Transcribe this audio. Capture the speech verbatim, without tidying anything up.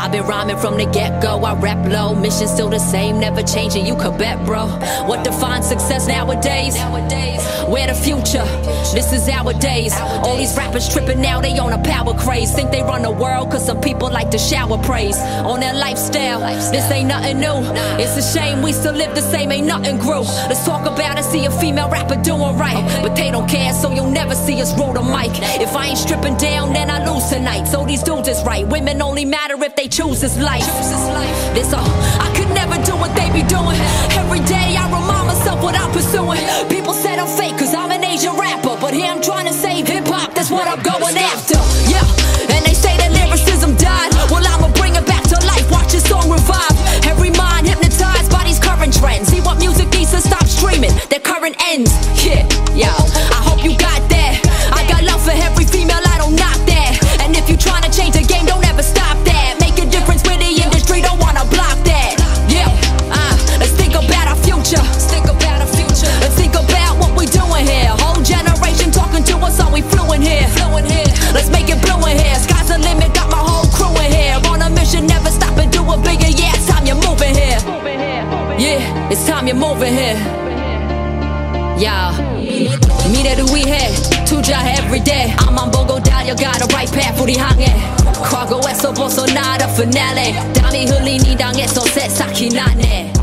I've been rhyming from the get-go. I rap low, mission still the same, never changing, you could bet, bro. What defines success nowadays? We're the future, this is our days. All these rappers tripping now, they on a power craze. Think they run the world cause some people like to shower praise on their lifestyle. This ain't nothing new, it's a shame we still live the same, ain't nothing grew. Let's talk about it, see a female rapper doing right, but they don't care, so you'll never see us roll the mic. If I ain't stripping down, then I lose tonight. So these dudes is right, women only matter if they choose this life. This all, I could never do what they be doing. Every day I remind myself what I'm pursuing. People said I'm fake cause I'm an Asian rapper, but here I'm trying to save hip-hop, that's what I'm going after. Yeah, and they say that lyricism died, well I'ma bring it back to life, watch this song revive. Every mind hypnotized by these current trends. See what music needs to stop streaming, their current ends. Yeah, yeah, I hope you got that. I got love for every female, I don't knock that. And if you trying to change the game, don't ever stop that. Make a difference with the industry, don't wanna block that. Yeah, uh, let's think about our future. Let's think about our future. Let's think about what we doing here. Whole generation talking to us, are we fluent here? Fluent here. Let's make it blue in here. Sky's the limit, got my whole crew in here. On a mission, never stop and do it bigger. Yeah, it's time you're moving here. Yeah, it's time you're moving here. Yeah, 미래를 위해 투자해 everyday. I'm 보고 달려가 the right path 우리 향해. 과거에서 벗어나라 finale. 땀이 흘린 이 땅에서 새싹이 나네.